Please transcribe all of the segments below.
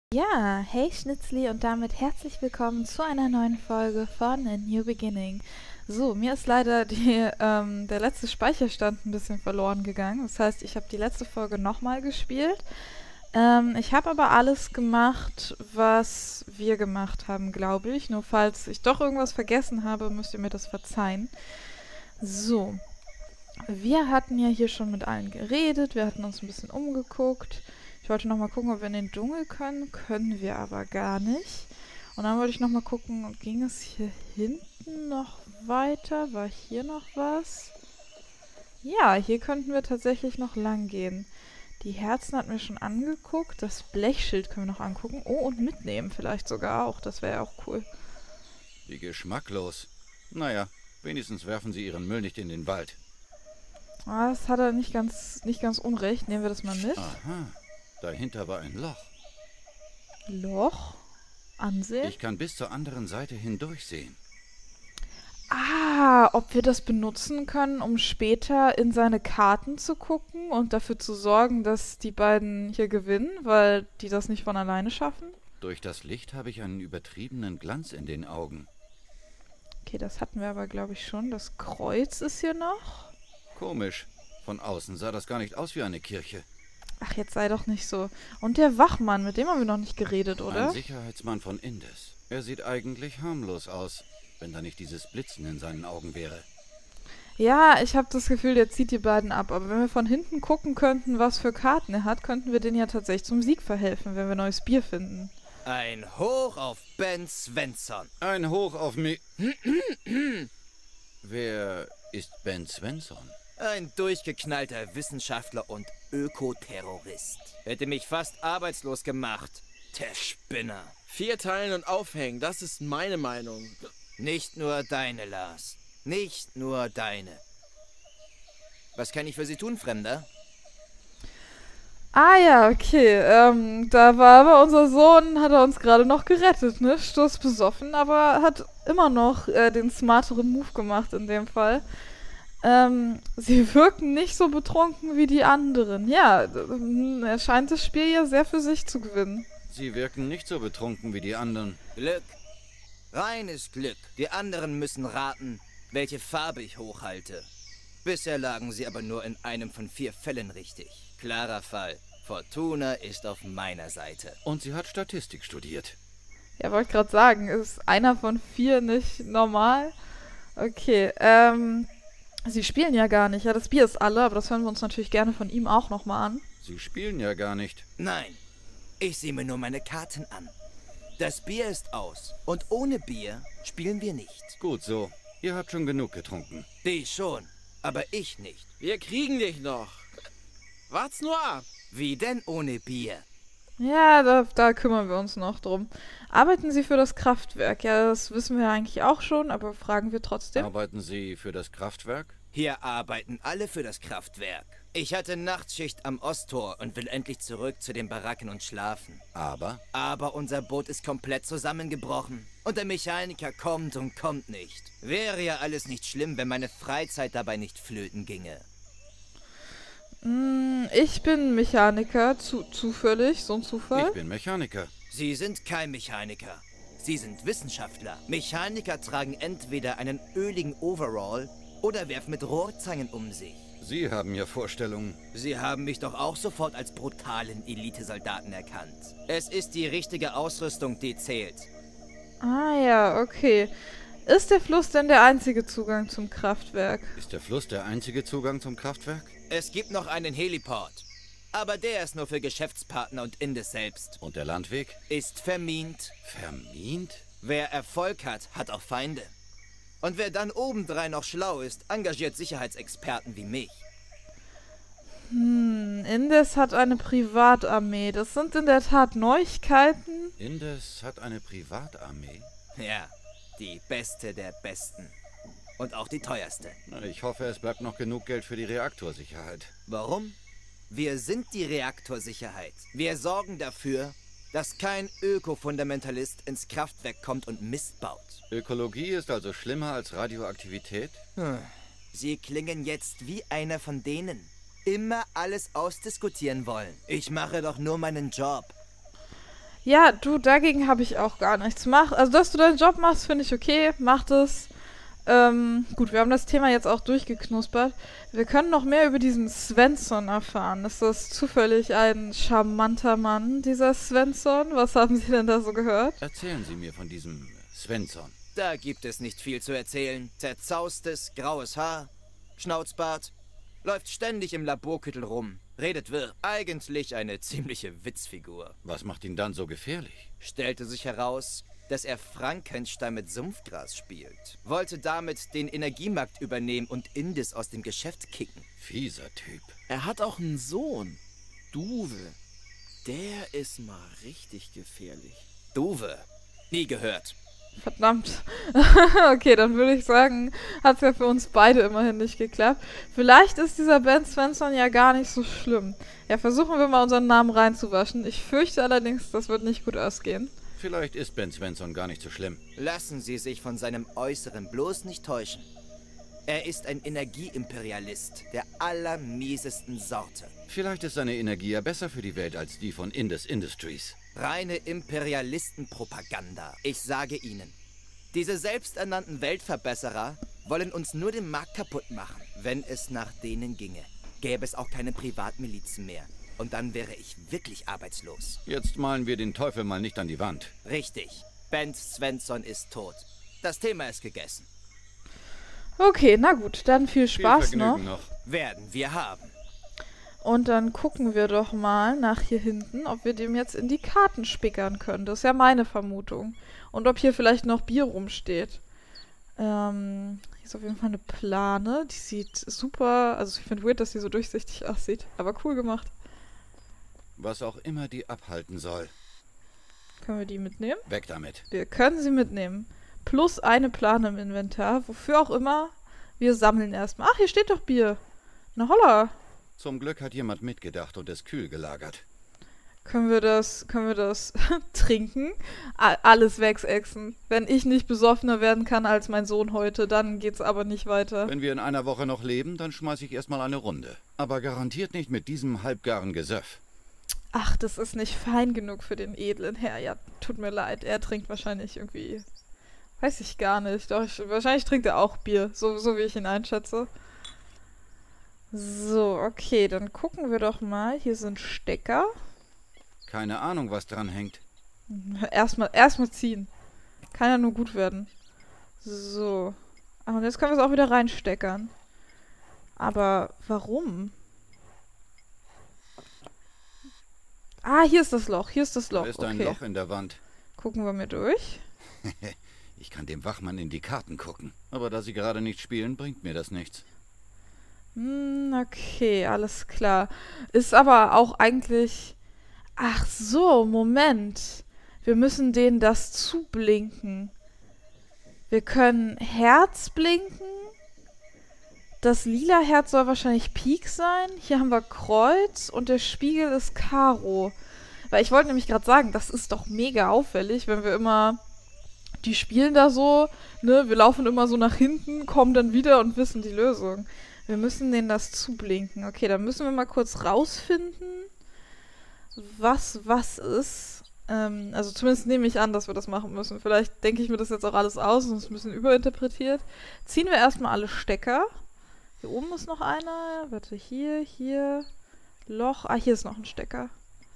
Ja, hey Schnitzli und damit herzlich willkommen zu einer neuen Folge von A New Beginning. So, mir ist leider der letzte Speicherstand ein bisschen verloren gegangen. Das heißt, ich habe die letzte Folge nochmal gespielt. Ich habe aber alles gemacht, was wir gemacht haben, glaube ich. Nur falls ich doch irgendwas vergessen habe, müsst ihr mir das verzeihen. So, wir hatten ja hier schon mit allen geredet, wir hatten uns ein bisschen umgeguckt. Ich wollte nochmal gucken, ob wir in den Dschungel können. Können wir aber gar nicht. Und dann wollte ich nochmal gucken, ging es hier hinten noch weiter? War hier noch was? Ja, hier könnten wir tatsächlich noch lang gehen. Die Herzen hatten wir schon angeguckt. Das Blechschild können wir noch angucken. Oh, und mitnehmen vielleicht sogar auch. Das wäre ja auch cool. Wie geschmacklos. Naja, wenigstens werfen sie ihren Müll nicht in den Wald. Ah, das hat er nicht ganz unrecht. Nehmen wir das mal mit. Aha, dahinter war ein Loch. Loch? Ansehen? Ich kann bis zur anderen Seite hindurchsehen. Ah, ob wir das benutzen können, um später in seine Karten zu gucken und dafür zu sorgen, dass die beiden hier gewinnen, weil die das nicht von alleine schaffen? Durch das Licht habe ich einen übertriebenen Glanz in den Augen. Okay, das hatten wir aber, glaube ich, schon. Das Kreuz ist hier noch. Komisch. Von außen sah das gar nicht aus wie eine Kirche. Ach, jetzt sei doch nicht so. Und der Wachmann, mit dem haben wir noch nicht geredet, oder? Ein Sicherheitsmann von Indes. Er sieht eigentlich harmlos aus, wenn da nicht dieses Blitzen in seinen Augen wäre. Ja, ich habe das Gefühl, der zieht die beiden ab. Aber wenn wir von hinten gucken könnten, was für Karten er hat, könnten wir denen ja tatsächlich zum Sieg verhelfen, wenn wir neues Bier finden. Ein Hoch auf Ben Svensson. Ein Hoch auf mich. Wer ist Ben Svensson? Ein durchgeknallter Wissenschaftler und Ökoterrorist. Hätte mich fast arbeitslos gemacht. Der Spinner. Vierteilen und aufhängen, das ist meine Meinung. Nicht nur deine, Lars. Nicht nur deine. Was kann ich für Sie tun, Fremder? Ah ja, okay. Da war aber unser Sohn, hat er uns gerade noch gerettet, ne? Sturzbesoffen, aber hat immer noch den smarteren Move gemacht in dem Fall. Sie wirken nicht so betrunken wie die anderen. Ja, er scheint das Spiel ja sehr für sich zu gewinnen. Sie wirken nicht so betrunken wie die anderen. Glück. Reines Glück. Die anderen müssen raten, welche Farbe ich hochhalte. Bisher lagen sie aber nur in einem von 4 Fällen richtig. Klarer Fall. Fortuna ist auf meiner Seite. Und sie hat Statistik studiert. Ja, wollte gerade sagen, ist einer von 4 nicht normal? Okay, Sie spielen ja gar nicht. Ja, das Bier ist alle, aber das hören wir uns natürlich gerne von ihm auch nochmal an. Sie spielen ja gar nicht. Nein, ich sehe mir nur meine Karten an. Das Bier ist aus. Und ohne Bier spielen wir nicht. Gut so. Ihr habt schon genug getrunken. Die schon, aber ich nicht. Wir kriegen dich noch. Wart's nur ab. Wie denn ohne Bier? Ja, da kümmern wir uns noch drum. Arbeiten Sie für das Kraftwerk? Ja, das wissen wir eigentlich auch schon, aber fragen wir trotzdem. Arbeiten Sie für das Kraftwerk? Hier arbeiten alle für das Kraftwerk. Ich hatte Nachtschicht am Osttor und will endlich zurück zu den Baracken und schlafen. Aber unser Boot ist komplett zusammengebrochen. Und der Mechaniker kommt und kommt nicht. Wäre ja alles nicht schlimm, wenn meine Freizeit dabei nicht flöten ginge. Ich bin Mechaniker, zufällig, so ein Zufall. Ich bin Mechaniker. Sie sind kein Mechaniker. Sie sind Wissenschaftler. Mechaniker tragen entweder einen öligen Overall oder werfen mit Rohrzangen um sich. Sie haben ja Vorstellungen. Sie haben mich doch auch sofort als brutalen Elitesoldaten erkannt. Es ist die richtige Ausrüstung, die zählt. Ah ja, okay. Ist der Fluss denn der einzige Zugang zum Kraftwerk? Ist der Fluss der einzige Zugang zum Kraftwerk? Es gibt noch einen Heliport. Aber der ist nur für Geschäftspartner und Indes selbst. Und der Landweg? Ist vermint. Vermint? Wer Erfolg hat, hat auch Feinde. Und wer dann obendrein noch schlau ist, engagiert Sicherheitsexperten wie mich. Indes hat eine Privatarmee. Das sind in der Tat Neuigkeiten. Indes hat eine Privatarmee? Ja, die beste der Besten. Und auch die teuerste. Na, ich hoffe, es bleibt noch genug Geld für die Reaktorsicherheit. Warum? Wir sind die Reaktorsicherheit. Wir sorgen dafür, dass kein Öko-Fundamentalist ins Kraftwerk kommt und Mist baut. Ökologie ist also schlimmer als Radioaktivität? Sie klingen jetzt wie einer von denen. Immer alles ausdiskutieren wollen. Ich mache doch nur meinen Job. Ja, du, dagegen habe ich auch gar nichts. Also, dass du deinen Job machst, finde ich okay. Mach das. Gut, wir haben das Thema jetzt auch durchgeknuspert. Wir können noch mehr über diesen Svensson erfahren. Ist das zufällig ein charmanter Mann, dieser Svensson? Was haben Sie denn da so gehört? Erzählen Sie mir von diesem Svensson. Da gibt es nicht viel zu erzählen. Zerzaustes, graues Haar, Schnauzbart, läuft ständig im Laborkittel rum, redet wirr. Eigentlich eine ziemliche Witzfigur. Was macht ihn dann so gefährlich? Stellte sich heraus, dass er Frankenstein mit Sumpfgras spielt. Wollte damit den Energiemarkt übernehmen und Indis aus dem Geschäft kicken. Fieser Typ. Er hat auch einen Sohn. Duwe. Der ist mal richtig gefährlich. Duwe. Nie gehört. Verdammt. Okay, dann würde ich sagen, hat es ja für uns beide immerhin nicht geklappt. Vielleicht ist dieser Ben Svensson ja gar nicht so schlimm. Ja, versuchen wir mal unseren Namen reinzuwaschen. Ich fürchte allerdings, das wird nicht gut ausgehen. Vielleicht ist Ben Svensson gar nicht so schlimm. Lassen Sie sich von seinem Äußeren bloß nicht täuschen. Er ist ein Energieimperialist der allermiesesten Sorte. Vielleicht ist seine Energie ja besser für die Welt als die von Indus Industries. Reine Imperialistenpropaganda. Ich sage Ihnen, diese selbsternannten Weltverbesserer wollen uns nur den Markt kaputt machen. Wenn es nach denen ginge, gäbe es auch keine Privatmilizen mehr. Und dann wäre ich wirklich arbeitslos. Jetzt malen wir den Teufel mal nicht an die Wand. Richtig. Ben Svensson ist tot. Das Thema ist gegessen. Okay, na gut, dann viel Spaß Viel Vergnügen noch. Werden wir haben. Und dann gucken wir doch mal nach hier hinten, ob wir dem jetzt in die Karten spickern können. Das ist ja meine Vermutung. Und ob hier vielleicht noch Bier rumsteht. Hier ist auf jeden Fall eine Plane. Die sieht super... Also ich finde weird, dass die so durchsichtig aussieht. Aber cool gemacht. Was auch immer die abhalten soll. Können wir die mitnehmen? Weg damit. Wir können sie mitnehmen. Plus eine Plane im Inventar. Wofür auch immer. Wir sammeln erstmal. Ach, hier steht doch Bier. Na holla. Zum Glück hat jemand mitgedacht und es kühl gelagert. Können wir das trinken? Alles wegsexen. Wenn ich nicht besoffener werden kann als mein Sohn heute, dann geht's aber nicht weiter. Wenn wir in einer Woche noch leben, dann schmeiße ich erstmal eine Runde. Aber garantiert nicht mit diesem halbgaren Gesöff. Ach, das ist nicht fein genug für den edlen Herr. Ja, tut mir leid. Er trinkt wahrscheinlich irgendwie... Weiß ich gar nicht. Doch, wahrscheinlich trinkt er auch Bier. So wie ich ihn einschätze. So, okay. Dann gucken wir doch mal. Hier sind Stecker. Keine Ahnung, was dran hängt. Erstmal ziehen. Kann ja nur gut werden. So. Ach, und jetzt können wir es auch wieder reinsteckern. Aber warum? Ah, hier ist das Loch. Hier ist das Loch. Da ist ein Loch in der Wand. Gucken wir mir durch. Ich kann dem Wachmann in die Karten gucken. Aber da sie gerade nicht spielen, bringt mir das nichts. Okay, alles klar. Ist aber auch eigentlich... Ach so, Moment. Wir müssen denen das zublinken. Wir können Herz blinken. Das lila Herz soll wahrscheinlich Pik sein. Hier haben wir Kreuz und der Spiegel ist Karo. Weil ich wollte nämlich gerade sagen, das ist doch mega auffällig, wenn wir immer... Die spielen da so, ne, wir laufen immer so nach hinten, kommen dann wieder und wissen die Lösung. Wir müssen denen das zublinken. Okay, dann müssen wir mal kurz rausfinden, was ist. Also zumindest nehme ich an, dass wir das machen müssen. Vielleicht denke ich mir das jetzt auch alles aus und es ist ein bisschen überinterpretiert. Ziehen wir erstmal alle Stecker. Hier oben ist noch einer. Warte, hier, Loch. Ah, hier ist noch ein Stecker.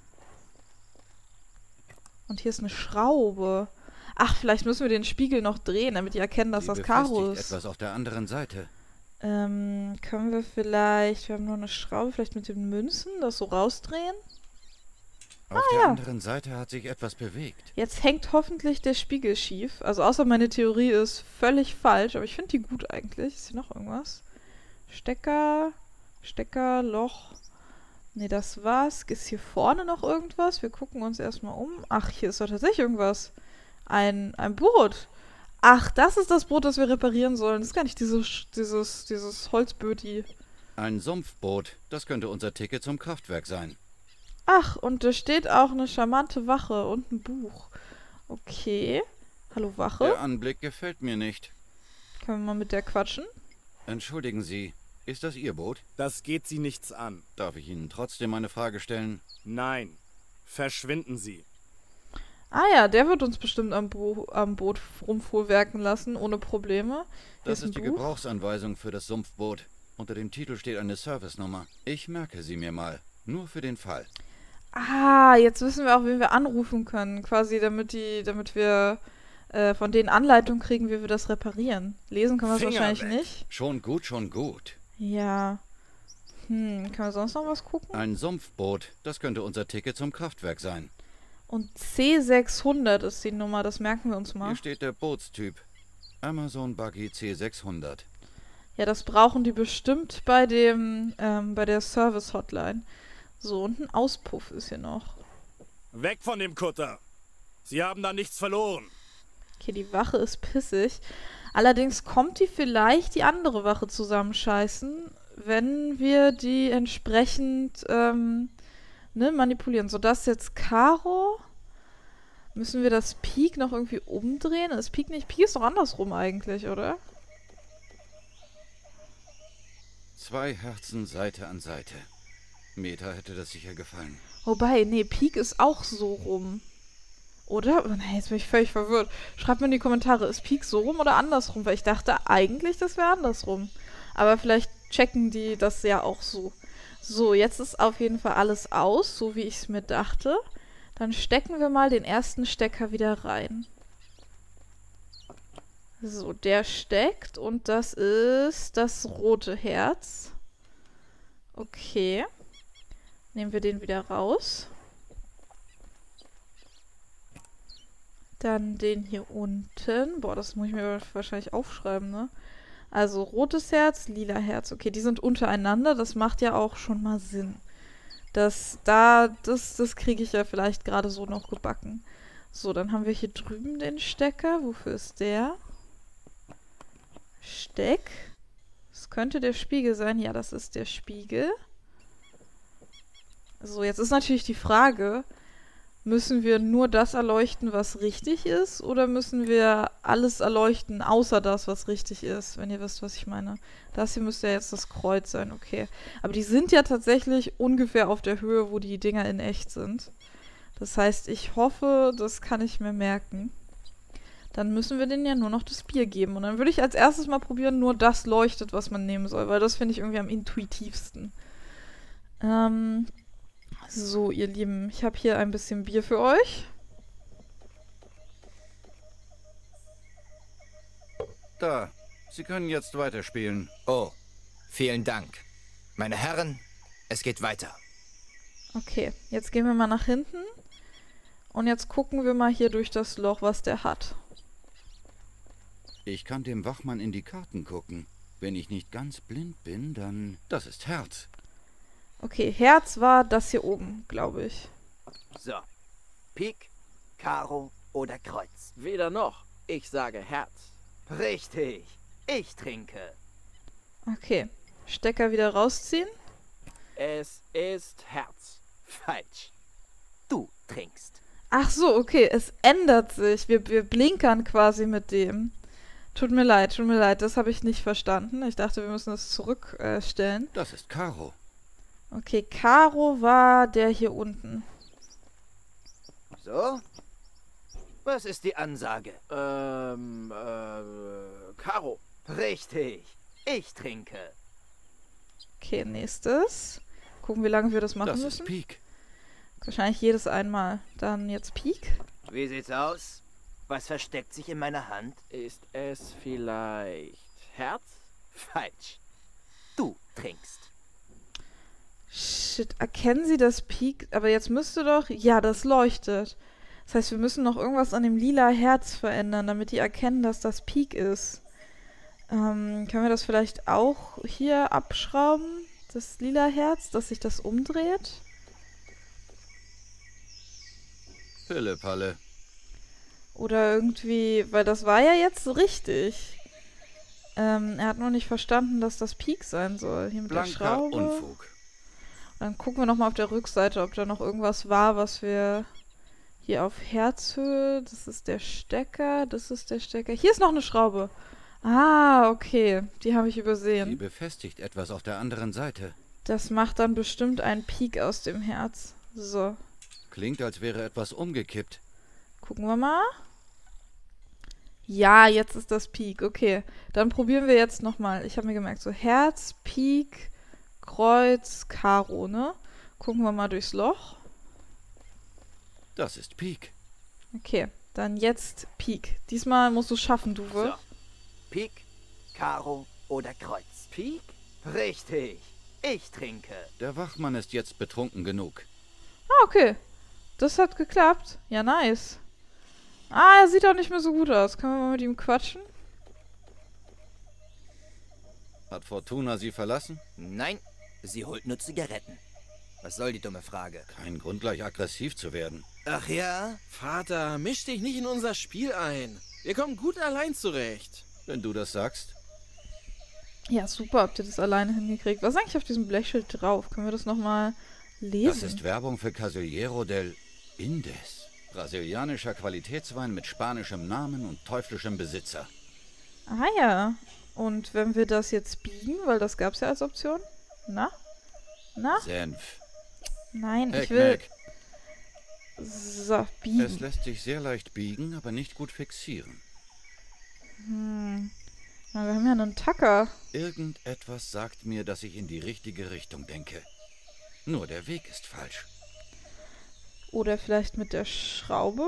Und hier ist eine Schraube. Ach, vielleicht müssen wir den Spiegel noch drehen, damit die erkennen, dass das Karo ist. Etwas auf der anderen Seite. Können wir vielleicht, wir haben nur eine Schraube, vielleicht mit den Münzen das so rausdrehen? Auf der anderen Seite hat sich etwas bewegt. Jetzt hängt hoffentlich der Spiegel schief. Also außer meine Theorie ist völlig falsch, aber ich finde die gut eigentlich. Ist hier noch irgendwas? Stecker, Loch. Nee, das war's. Ist hier vorne noch irgendwas? Wir gucken uns erstmal um. Ach, hier ist doch tatsächlich irgendwas. Ein Boot. Ach, das ist das Boot, das wir reparieren sollen. Das ist gar nicht dieses Holzböti. Ein Sumpfboot. Das könnte unser Ticket zum Kraftwerk sein. Ach, und da steht auch eine charmante Wache und ein Buch. Okay. Hallo, Wache. Der Anblick gefällt mir nicht. Können wir mal mit der quatschen? Entschuldigen Sie, ist das Ihr Boot? Das geht Sie nichts an. Darf ich Ihnen trotzdem eine Frage stellen? Nein. Verschwinden Sie. Ah ja, der wird uns bestimmt am Boot rumfuhrwerken lassen, ohne Probleme. Hier Das ist die ein Buch. Gebrauchsanweisung für das Sumpfboot. Unter dem Titel steht eine Servicenummer. Ich merke sie mir mal. Nur für den Fall. Ah, jetzt wissen wir auch, wen wir anrufen können. Quasi, damit wir von denen Anleitung kriegen, wie wir das reparieren. Lesen können wir es Finger wahrscheinlich weg. nicht. Schon gut, schon gut. Ja. Können wir sonst noch was gucken? Ein Sumpfboot. Das könnte unser Ticket zum Kraftwerk sein. Und C600 ist die Nummer, das merken wir uns mal. Hier steht der Bootstyp. Amazon Buggy C600. Ja, das brauchen die bestimmt bei der Service-Hotline. So, und ein Auspuff ist hier noch. Weg von dem Kutter. Sie haben da nichts verloren. Okay, die Wache ist pissig. Allerdings kommt die vielleicht die andere Wache zusammenscheißen, wenn wir die entsprechend manipulieren. So, das ist jetzt Karo. Müssen wir das Pik noch irgendwie umdrehen? Das Pik nicht. Pik ist doch andersrum eigentlich, oder? 2 Herzen Seite an Seite. Meta hätte das sicher gefallen. Wobei, nee, Pik ist auch so rum. Oder? Oh, nee, jetzt bin ich völlig verwirrt. Schreibt mir in die Kommentare, ist Pik so rum oder andersrum? Weil ich dachte eigentlich, das wäre andersrum. Aber vielleicht checken die das ja auch so. So, jetzt ist auf jeden Fall alles aus, so wie ich es mir dachte. Dann stecken wir mal den ersten Stecker wieder rein. So, der steckt und das ist das rote Herz. Okay. Nehmen wir den wieder raus. Dann den hier unten. Boah, das muss ich mir wahrscheinlich aufschreiben, ne? Also rotes Herz, lila Herz. Okay, die sind untereinander. Das macht ja auch schon mal Sinn. Das kriege ich ja vielleicht gerade so noch gebacken. So, dann haben wir hier drüben den Stecker. Wofür ist der? Steck. Das könnte der Spiegel sein. Ja, das ist der Spiegel. So, jetzt ist natürlich die Frage, müssen wir nur das erleuchten, was richtig ist, oder müssen wir alles erleuchten, außer das, was richtig ist, wenn ihr wisst, was ich meine. Das hier müsste ja jetzt das Kreuz sein, okay. Aber die sind ja tatsächlich ungefähr auf der Höhe, wo die Dinger in echt sind. Das heißt, ich hoffe, das kann ich mir merken. Dann müssen wir denen ja nur noch das Bier geben. Und dann würde ich als erstes mal probieren, nur das leuchtet, was man nehmen soll, weil das finde ich irgendwie am intuitivsten. So, ihr Lieben, ich habe hier ein bisschen Bier für euch. Da, Sie können jetzt weiterspielen. Oh, vielen Dank. Meine Herren, es geht weiter. Okay, jetzt gehen wir mal nach hinten. Und jetzt gucken wir mal hier durch das Loch, was der hat. Ich kann dem Wachmann in die Karten gucken. Wenn ich nicht ganz blind bin, dann... Das ist Herz. Okay, Herz war das hier oben, glaube ich. So, Pik, Karo oder Kreuz. Weder noch. Ich sage Herz. Richtig, ich trinke. Okay, Stecker wieder rausziehen. Es ist Herz. Falsch. Du trinkst. Ach so, okay, es ändert sich. Wir blinkern quasi mit dem. Tut mir leid, das habe ich nicht verstanden. Ich dachte, wir müssen das zurückstellen. Das ist Karo. Okay, Karo war der hier unten. So? Was ist die Ansage? Karo. Richtig, ich trinke. Okay, nächstes. Gucken, wie lange wir das machen Das müssen. ist Pik. Wahrscheinlich jedes einmal. Dann jetzt Pik. Wie sieht's aus? Was versteckt sich in meiner Hand? Ist es vielleicht Herz? Falsch. Du trinkst. Shit, erkennen Sie das Pik? Aber jetzt müsste doch... Ja, das leuchtet. Das heißt, wir müssen noch irgendwas an dem lila Herz verändern, damit die erkennen, dass das Pik ist. Können wir das vielleicht auch hier abschrauben? Das lila Herz, dass sich das umdreht? Pille-Palle. Oder irgendwie... Weil das war ja jetzt richtig. Er hat nur nicht verstanden, dass das Pik sein soll. Hier mit der Blanker Schraube. Unfug. Dann gucken wir nochmal auf der Rückseite, ob da noch irgendwas war, was wir hier auf Herzhöhe... Das ist der Stecker, das ist der Stecker. Hier ist noch eine Schraube. Ah, okay. Die habe ich Sie übersehen. befestigt etwas auf der anderen Seite. Das macht dann bestimmt einen Pik aus dem Herz. So. Klingt, als wäre etwas umgekippt. Gucken wir mal. Ja, jetzt ist das Pik. Okay, dann probieren wir jetzt nochmal. Ich habe mir gemerkt, so Herz, Pik, Kreuz, Karo, ne? Gucken wir mal durchs Loch. Das ist Pik. Okay, dann jetzt Pik. Diesmal musst du es schaffen, Duwe. So. Pik, Karo oder Kreuz. Pik? Richtig. Ich trinke. Der Wachmann ist jetzt betrunken genug. Ah, okay. Das hat geklappt. Ja, nice. Ah, er sieht auch nicht mehr so gut aus. Können wir mal mit ihm quatschen? Hat Fortuna Sie verlassen? Nein, sie holt nur Zigaretten. Was soll die dumme Frage? Kein Grund, gleich aggressiv zu werden. Ach ja? Vater, misch dich nicht in unser Spiel ein. Wir kommen gut allein zurecht. Wenn du das sagst. Ja, super. Habt ihr das alleine hingekriegt? Was ist eigentlich auf diesem Blechschild drauf? Können wir das nochmal lesen? Das ist Werbung für Casillero del Indes. Brasilianischer Qualitätswein mit spanischem Namen und teuflischem Besitzer. Ah ja. Und wenn wir das jetzt biegen, weil das gab es ja als Option. Na? Na? Senf. Nein, ich will... Eckmeck. So, Es biegen. lässt sich sehr leicht biegen, aber nicht gut fixieren. Na, wir haben ja einen Tacker. Irgendetwas sagt mir, dass ich in die richtige Richtung denke. Nur der Weg ist falsch. Oder vielleicht mit der Schraube?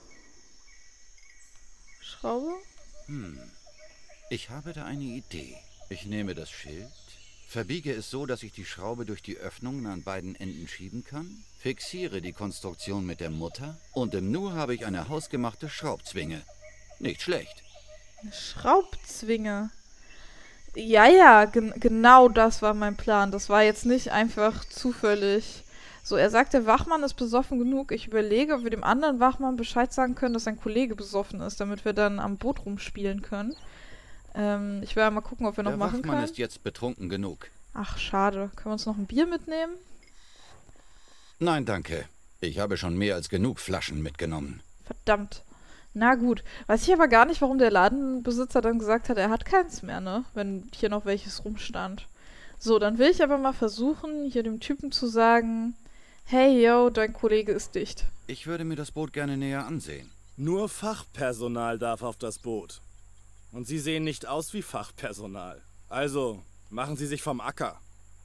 Schraube? Ich habe da eine Idee. Ich nehme das Schild, verbiege es so, dass ich die Schraube durch die Öffnungen an beiden Enden schieben kann, fixiere die Konstruktion mit der Mutter und im Nu habe ich eine hausgemachte Schraubzwinge. Nicht schlecht. Eine Schraubzwinge. Ja, genau das war mein Plan. Das war jetzt nicht einfach zufällig. So, er sagt, der Wachmann ist besoffen genug. Ich überlege, ob wir dem anderen Wachmann Bescheid sagen können, dass sein Kollege besoffen ist, damit wir dann am Boot rumspielen können. Ich werde mal gucken, ob wir noch Der machen Wachmann können. ist jetzt betrunken genug. Ach, schade. Können wir uns noch ein Bier mitnehmen? Nein, danke. Ich habe schon mehr als genug Flaschen mitgenommen. Verdammt. Na gut. Weiß ich aber gar nicht, warum der Ladenbesitzer dann gesagt hat, er hat keins mehr, ne? Wenn hier noch welches rumstand. So, dann will ich aber mal versuchen, hier dem Typen zu sagen, hey, yo, dein Kollege ist dicht. Ich würde mir das Boot gerne näher ansehen. Nur Fachpersonal darf auf das Boot. Und Sie sehen nicht aus wie Fachpersonal. Also, machen Sie sich vom Acker.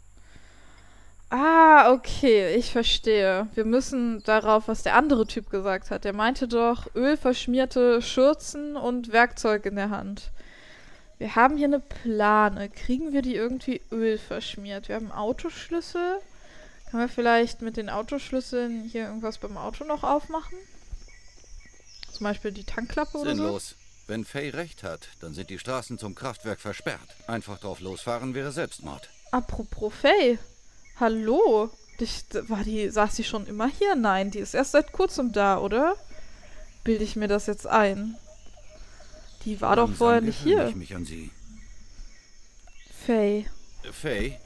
Ah, okay, ich verstehe. Wir müssen darauf, was der andere Typ gesagt hat. Der meinte doch, ölverschmierte Schürzen und Werkzeug in der Hand. Wir haben hier eine Plane. Kriegen wir die irgendwie ölverschmiert? Wir haben Autoschlüssel. Können wir vielleicht mit den Autoschlüsseln hier irgendwas beim Auto noch aufmachen? Zum Beispiel die Tankklappe oder so? Sinnlos. Wenn Faye recht hat, dann sind die Straßen zum Kraftwerk versperrt. Einfach drauf losfahren wäre Selbstmord. Apropos Faye. Hallo? Saß die schon immer hier? Nein, die ist erst seit kurzem da, oder? Bilde ich mir das jetzt ein? Die war doch Langsam vorher nicht gewöhne hier. ich mich an sie. Faye. Faye,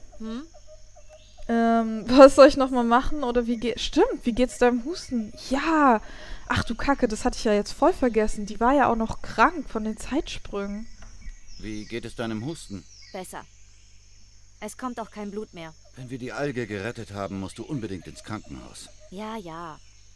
Was soll ich nochmal machen? Oder wie geht's? Stimmt, wie geht's deinem Husten? Ja. Ach du Kacke, das hatte ich ja jetzt voll vergessen. Die war ja auch noch krank von den Zeitsprüngen. wie geht es deinem Husten? Besser. Es kommt auch kein Blut mehr. Wenn wir die Alge gerettet haben, musst du unbedingt ins Krankenhaus. Ja, ja.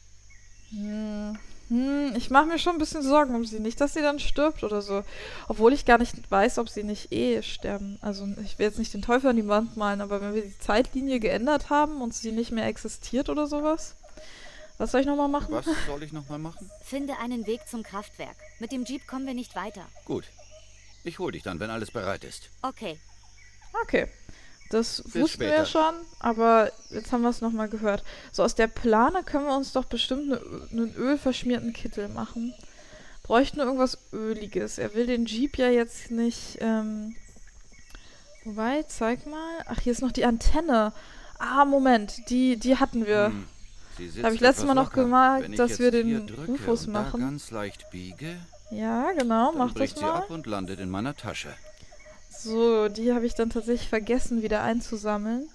Ich mache mir schon ein bisschen Sorgen um sie. Nicht, dass sie dann stirbt oder so. Obwohl ich gar nicht weiß, ob sie nicht sterben. Also ich will jetzt nicht den Teufel an die Wand malen, aber wenn wir die Zeitlinie geändert haben und sie nicht mehr existiert oder sowas. Was soll ich nochmal machen? Was soll ich nochmal machen? Finde einen Weg zum Kraftwerk. Mit dem Jeep kommen wir nicht weiter. Gut. Ich hol dich dann, wenn alles bereit ist. Okay. Okay. Das Bis wussten wir ja später. schon, aber jetzt haben wir es nochmal gehört. So, aus der Plane können wir uns doch bestimmt einen ölverschmierten Kittel machen. Bräuchten nur irgendwas Öliges. Er will den Jeep ja jetzt nicht, Wobei, zeig mal. Ach, hier ist noch die Antenne. Ah, Moment, die hatten wir. Sie sitzt Habe ich letztes etwas Mal noch locker. gemerkt, Wenn ich dass jetzt wir hier den drücke Rufus und machen. Da ganz leicht biege, Ja, genau, dann mach das bricht sie mal. ab und landet in meiner Tasche. So, die habe ich dann tatsächlich vergessen, wieder einzusammeln.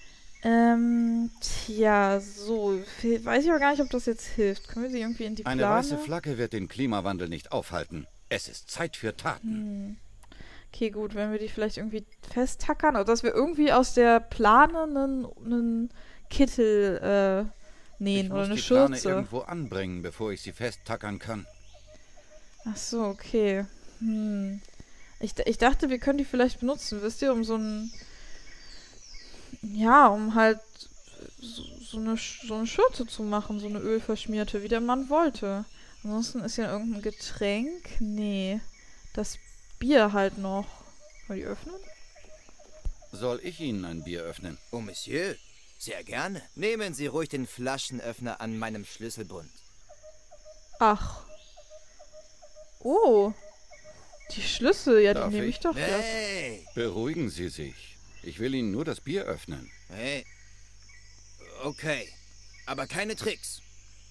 Tja, so. Weiß ich aber gar nicht, ob das jetzt hilft. Können wir sie irgendwie in die Eine Plane? weiße Flagge wird den Klimawandel nicht aufhalten. Es ist Zeit für Taten. Okay, gut, wenn wir die vielleicht irgendwie festtackern, oder dass wir irgendwie aus der Plane einen Kittel nähen oder eine Ich muss die Plane Schürze. irgendwo anbringen, bevor ich sie festtackern kann. Ach so, okay. Ich dachte, wir können die vielleicht benutzen, wisst ihr, um so ein... Ja, um halt so eine Schürze zu machen, so eine ölverschmierte, wie der Mann wollte. Ansonsten ist ja irgendein Getränk. Nee, das Bier halt noch. Wollen wir die öffnen? Soll ich Ihnen ein Bier öffnen? Oh, Monsieur, sehr gerne. Nehmen Sie ruhig den Flaschenöffner an meinem Schlüsselbund. Ach. Oh. Die Schlüssel, ja, die Darf nehme ich? ich doch erst. Hey, Beruhigen Sie sich. Ich will Ihnen nur das Bier öffnen. hey. Okay, aber keine Tricks.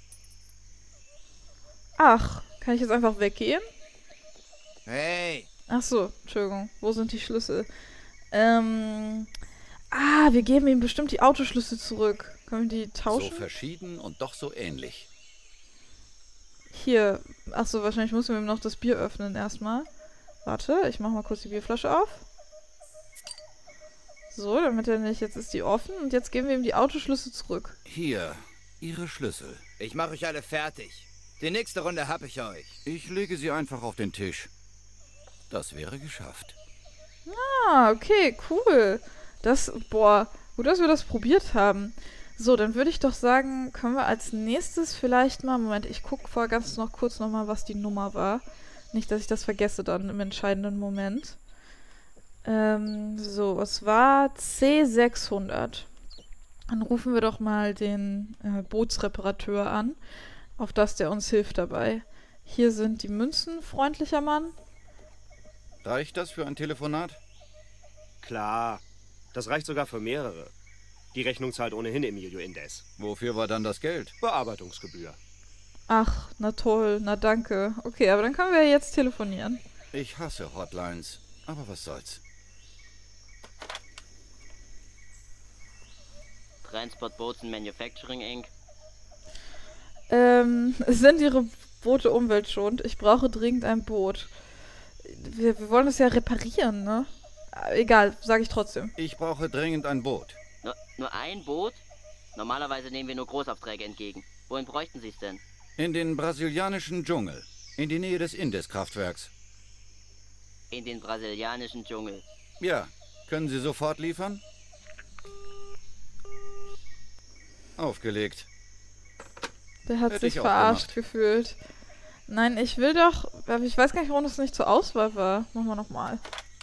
Ach, kann ich jetzt einfach weggehen? Hey, Ach so, Entschuldigung. Wo sind die Schlüssel? Wir geben ihm bestimmt die Autoschlüssel zurück. Können wir die So tauschen? verschieden und doch so ähnlich. Hier. Ach so, wahrscheinlich müssen wir ihm noch das Bier öffnen erstmal. Warte, ich mach mal kurz die Bierflasche auf. So, damit er nicht... Jetzt ist die offen und jetzt geben wir ihm die Autoschlüssel zurück. Hier, Ihre Schlüssel. ich mache euch alle fertig. Die nächste Runde hab ich euch. Ich lege sie einfach auf den Tisch. Das wäre geschafft. Ah, okay, cool. Boah, gut, dass wir das probiert haben. So, dann würde ich doch sagen, können wir als nächstes vielleicht mal... Moment, ich gucke vorher ganz noch kurz nochmal, was die Nummer war. Nicht, dass ich das vergesse dann im entscheidenden Moment. So, es war C600. Dann rufen wir doch mal den Bootsreparateur an, auf das der uns hilft dabei. Hier sind die Münzen, freundlicher Mann. Reicht das für ein Telefonat? Klar, das reicht sogar für mehrere. Die Rechnung zahlt ohnehin Emilio indes. Wofür war dann das Geld? Bearbeitungsgebühr. Ach, na toll, na danke. Okay, aber dann können wir ja jetzt telefonieren. Ich hasse Hotlines, aber was soll's. Transport Boats and Manufacturing Inc. Sind Ihre Boote umweltschonend? Ich brauche dringend ein Boot. Wir wollen es ja reparieren, ne? Egal, sage ich trotzdem. Ich brauche dringend ein Boot. Nur ein Boot? Normalerweise nehmen wir nur Großaufträge entgegen. Wohin bräuchten Sie es denn? In den brasilianischen Dschungel. In die Nähe des Indes-Kraftwerks. In den brasilianischen Dschungel. Ja, können Sie sofort liefern? Aufgelegt. Der hat Hätte sich ich auch verarscht gemacht. gefühlt. Nein, ich will doch... Aber ich weiß gar nicht, warum das nicht zur Auswahl war. Machen wir nochmal.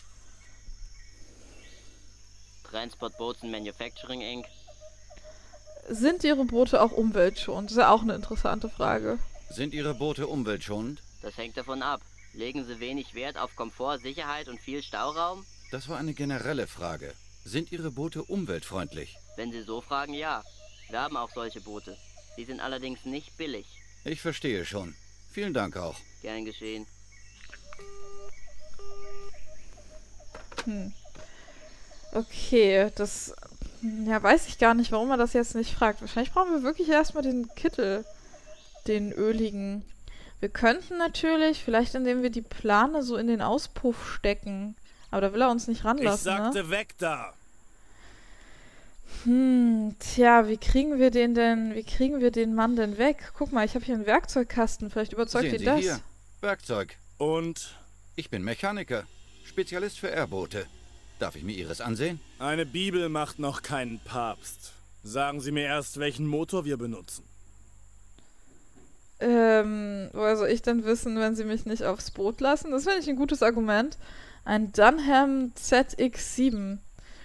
Transport Boats and Manufacturing Inc. Sind Ihre Boote auch umweltschonend? Das ist ja auch eine interessante Frage. Sind Ihre Boote umweltschonend? Das hängt davon ab. Legen Sie wenig Wert auf Komfort, Sicherheit und viel Stauraum? Das war eine generelle Frage. Sind Ihre Boote umweltfreundlich? Wenn Sie so fragen, ja. Wir haben auch solche Boote. Die sind allerdings nicht billig. Ich verstehe schon. Vielen Dank auch. Gern geschehen. Okay, das... Ja, weiß ich gar nicht, warum er das jetzt nicht fragt. Wahrscheinlich brauchen wir wirklich erstmal den Kittel. Den öligen. Wir könnten natürlich, vielleicht indem wir die Plane so in den Auspuff stecken. Aber da will er uns nicht ranlassen, Ich sagte weg da. Tja, wie kriegen wir den Mann denn weg? Guck mal, ich habe hier einen Werkzeugkasten. Vielleicht überzeugt Sehen ihn Sie das. hier. Werkzeug. Und Ich bin Mechaniker. Spezialist für R-Boote. Darf ich mir Ihres ansehen? eine Bibel macht noch keinen Papst. Sagen Sie mir erst, welchen Motor wir benutzen. Woher soll ich denn wissen, wenn sie mich nicht aufs Boot lassen? Das finde ich ein gutes Argument. Ein Dunham ZX7.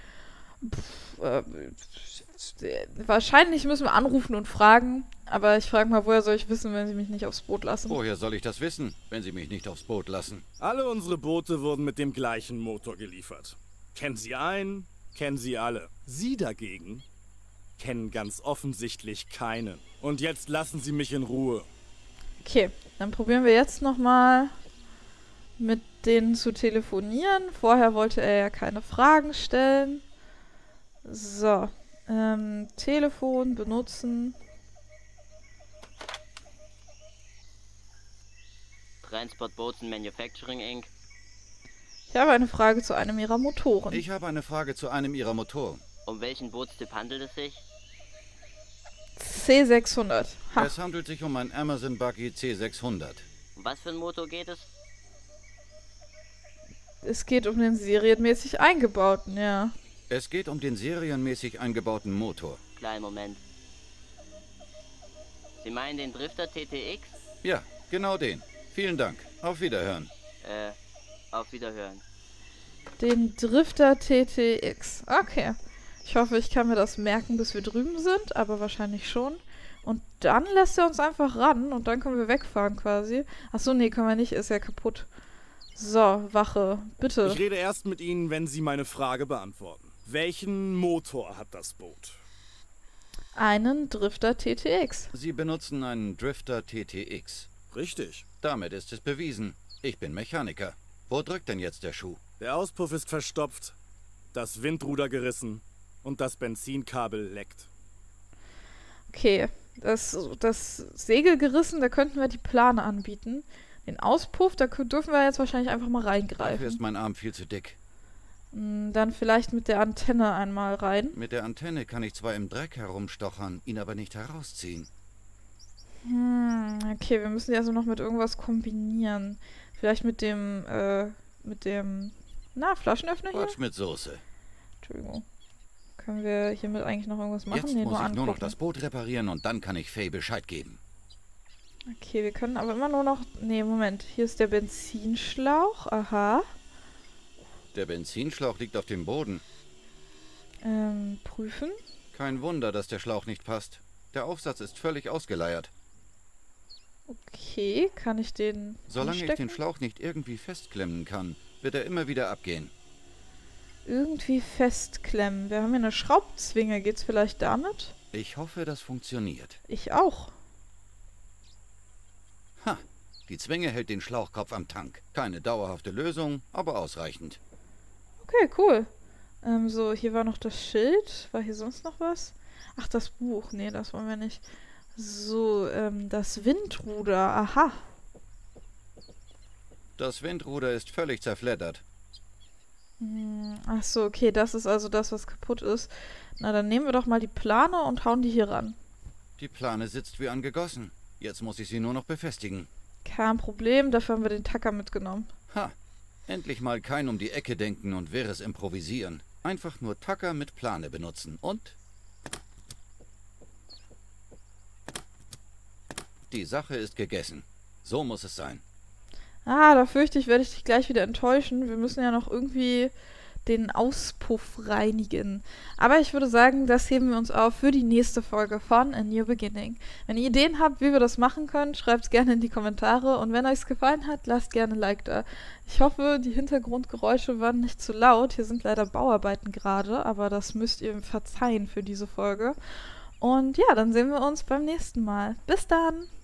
Wahrscheinlich müssen wir anrufen und fragen, aber ich frage mal, woher soll ich wissen, wenn sie mich nicht aufs Boot lassen? Woher soll ich das wissen, wenn Sie mich nicht aufs Boot lassen? Alle unsere Boote wurden mit dem gleichen Motor geliefert. Kennen Sie einen, kennen Sie alle. Sie dagegen kennen ganz offensichtlich keinen. Und jetzt lassen Sie mich in Ruhe. Okay, dann probieren wir jetzt nochmal mit denen zu telefonieren. Vorher wollte er ja keine Fragen stellen. So, Telefon benutzen. Transport Boats and Manufacturing Inc. Ich habe eine Frage zu einem ihrer Motoren. Ich habe eine Frage zu einem Ihrer Motoren. Um welchen Bootstyp handelt es sich? C600. Ha. Es handelt sich um ein Amazon Buggy C600. Um was für ein Motor geht es? Es geht um den serienmäßig eingebauten, ja. Es geht um den serienmäßig eingebauten Motor. Kleinen Moment. Sie meinen den Drifter TTX? Ja, genau den. Vielen Dank. Auf Wiederhören. Auf Wiederhören. Den Drifter TTX. Okay. Ich hoffe, ich kann mir das merken, bis wir drüben sind, aber wahrscheinlich schon. Und dann lässt er uns einfach ran und dann können wir wegfahren quasi. Achso, nee, können wir nicht, ist ja kaputt. So, Wache, bitte. Ich rede erst mit Ihnen, wenn Sie meine Frage beantworten. Welchen Motor hat das Boot? Einen Drifter TTX. Sie benutzen einen Drifter TTX. Richtig. Damit ist es bewiesen. Ich bin Mechaniker. Wo drückt denn jetzt der Schuh? Der Auspuff ist verstopft, das Windruder gerissen und das Benzinkabel leckt. Okay, das Segel gerissen, da könnten wir die Plane anbieten. Den Auspuff, da dürfen wir jetzt wahrscheinlich einfach mal Dafür reingreifen. ist mein Arm viel zu dick. Dann vielleicht mit der Antenne einmal rein. Mit der Antenne kann ich zwar im Dreck herumstochern, ihn aber nicht herausziehen. Okay, wir müssen die also noch mit irgendwas kombinieren. Vielleicht mit dem, Flaschenöffner hier? Quatsch mit Soße. Entschuldigung. Können wir hiermit eigentlich noch irgendwas machen? Jetzt Nee, muss ich angucken. nur noch das Boot reparieren und dann kann ich Faye Bescheid geben. Okay, wir können aber immer nur noch... Nee, Moment. Hier ist der Benzinschlauch. Aha. Der Benzinschlauch liegt auf dem Boden. Prüfen. Kein Wunder, dass der Schlauch nicht passt. Der Aufsatz ist völlig ausgeleiert. Okay, kann ich den Solange ich anstecken? den Schlauch nicht irgendwie festklemmen kann, wird er immer wieder abgehen. Irgendwie festklemmen. Wir haben hier eine Schraubzwinge. Geht's vielleicht damit? Ich hoffe, das funktioniert. Ich auch. Ha! Die Zwinge hält den Schlauchkopf am Tank. Keine dauerhafte Lösung, aber ausreichend. Okay, cool. So, hier war noch das Schild. War hier sonst noch was? Ach, das Buch. Nee, das wollen wir nicht. So, das Windruder. Aha. Das Windruder ist völlig zerfleddert. Ach so, okay. Das ist also das, was kaputt ist. Na, dann nehmen wir doch mal die Plane und hauen die hier ran. Die Plane sitzt wie angegossen. Jetzt muss ich sie nur noch befestigen. Kein Problem. Dafür haben wir den Tacker mitgenommen. Ha! Endlich mal kein um die Ecke denken und wirres improvisieren. Einfach nur Tacker mit Plane benutzen. Und? Die Sache ist gegessen. So muss es sein. Ah, da fürchte ich, werde ich dich gleich wieder enttäuschen. Wir müssen ja noch irgendwie den Auspuff reinigen. Aber ich würde sagen, das heben wir uns auf für die nächste Folge von A New Beginning. Wenn ihr Ideen habt, wie wir das machen können, schreibt es gerne in die Kommentare. Und wenn euch es gefallen hat, lasst gerne ein Like da. Ich hoffe, die Hintergrundgeräusche waren nicht zu laut. Hier sind leider Bauarbeiten gerade, aber das müsst ihr verzeihen für diese Folge. Und ja, dann sehen wir uns beim nächsten Mal. Bis dann!